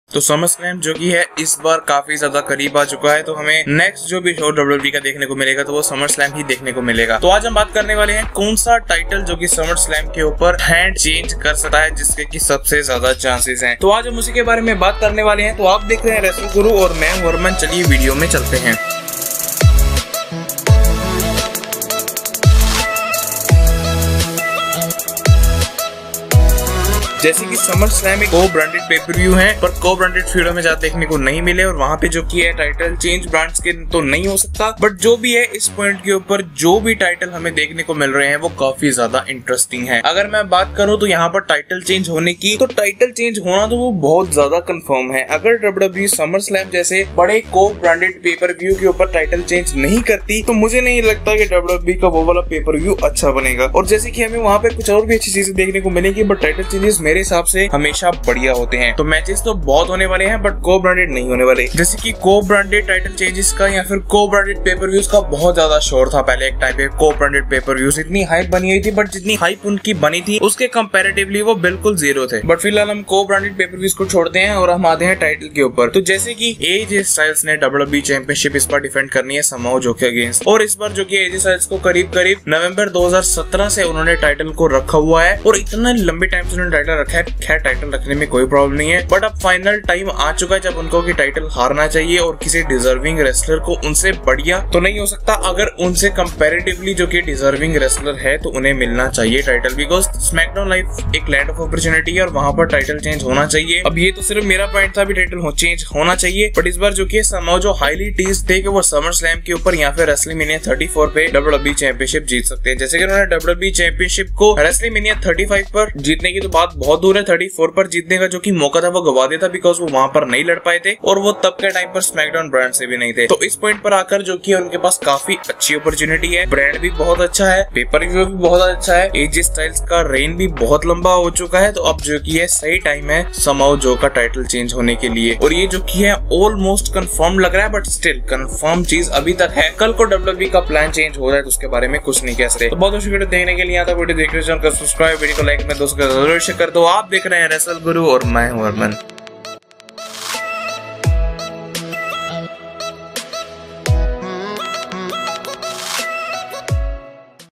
तो समरस्लैम जो कि है इस बार काफी ज्यादा करीब आ चुका है, तो हमें नेक्स्ट जो भी शो WWE का देखने को मिलेगा तो वो समरस्लैम ही देखने को मिलेगा। तो आज हम बात करने वाले हैं कौन सा टाइटल जो कि समरस्लैम के ऊपर हैंड चेंज कर सकता है, जिसके की सबसे ज्यादा चांसेस हैं। तो आज हम उसी के बारे में बात करने वाले हैं। तो आप देख रहे हैं रेसल गुरु और मैं वर्मन। चलिए वीडियो में चलते हैं। जैसे कि समरस्लैम एक को ब्रांडेड पेपर व्यू है, पर को ब्रांडेड फील्डों में ज्यादा देखने को नहीं मिले और वहाँ पे जो कि है टाइटल चेंज ब्रांड्स के तो नहीं हो सकता, बट जो भी है इस पॉइंट के ऊपर जो भी टाइटल हमें देखने को मिल रहे हैं वो काफी ज्यादा इंटरेस्टिंग है। अगर मैं बात करूं तो यहाँ पर टाइटल चेंज होने की, तो टाइटल चेंज होना तो वो बहुत ज्यादा कंफर्म है। अगर WWE समरस्लैम जैसे बड़े को ब्रांडेड पेपर व्यू के ऊपर टाइटल चेंज नहीं करती तो मुझे नहीं लगता कि WWE का वो वाला पेपर व्यू अच्छा बनेगा। और जैसे कि हमें वहाँ पे कुछ और भी अच्छी चीजें देखने को मिलेंगी, बट टाइटल चेंजेस मेरे हिसाब से हमेशा बढ़िया होते हैं। तो मैचेस तो बहुत होने वाले हैं, बट को ब्रांडेड नहीं होने वाले। जैसे कि को ब्रांडेड टाइटल चेंजेस का या फिर को ब्रांडेड पेपर व्यूज का बहुत ज्यादा शोर था पहले एक टाइम पे। को ब्रांडेड पेपर व्यूज इतनी हाइप बनी हुई थी, बट जितनी हाइप उनकी बनी थी उसके कंपैरेटिवली वो बिल्कुल जीरो थे। बट फिलहाल हम को ब्रांडेड पेपर व्यूज को छोड़ते हैं और हम आते हैं टाइटल के ऊपर। तो जैसे कि एजे स्टाइल्स ने WWE चैंपियनशिप इस बार डिफेंड करनी है समाओ जो के अगेंस्ट, और इस बार जो कि एजे स्टाइल्स को करीब करीब नवंबर 2017 से उन्होंने टाइटल को रखा हुआ है और इतना लंबे टाइम से उन्होंने टाइटल रखा है। खैर टाइटल रखने में कोई प्रॉब्लम नहीं है, बट अब फाइनल टाइम आ चुका है जब उनको की टाइटल हारना चाहिए और किसी डिजर्विंग रेसलर को उनसे बढ़िया तो नहीं हो सकता। अगर उनसे कंपैरेटिवली जो कि डिजर्विंग रेसलर है तो उन्हें मिलना चाहिए टाइटल, बिकॉज स्मैकडाउन लाइव एक लैंड ऑफ अपॉर्चुनिटी है और वहां पर टाइटल चेंज होना चाहिए। अब ये तो सिर्फ मेरा पॉइंट था भी टाइटल चेंज होना चाहिए, बट इस बार जो कि समाओ जो हाईली टीज थे कि वो समरस्लैम के ऊपर या फिर रेसलमेनिया 34 पे WWE चैंपियनशिप जीत सकते हैं। जैसे कि उन्होंने WWE चैंपियनशिप को रेसलमेनिया 35 पर जीतने की तो बात बहुत दूर है, 34 पर जीतने का जो कि मौका था वो गवा दिया था, बिकॉज वो वहां पर नहीं लड़ पाए थे और वो तब के टाइम पर स्मैकडाउन ब्रांड से भी नहीं थे। तो इस पॉइंट पर आकर जो कि उनके पास काफी अच्छी अपॉर्चुनिटी है, ब्रांड भी बहुत अच्छा है, पेपर व्यू भी बहुत अच्छा है, एजे स्टाइल्स का रेन भी बहुत लंबा हो चुका है। तो अब जो कि है सही टाइम है समाओ जो का टाइटल चेंज होने के लिए, और ये जो कि है ऑलमोस्ट कंफर्म लग रहा है, बट स्टिल कंफर्म चीज अभी तक है। कल को WWE का प्लान चेंज हो रहा है तो उसके बारे में कुछ नहीं कह सकते। तो बहुत वीडियो देखने के लिए आता वीडियो देख रहे हो, सब्सक्राइब, वीडियो को लाइक में दोस्तों का जरूर शेयर कर दो। आप देख रहे हैं रेसल गुरु और मैं हूं वर्मन।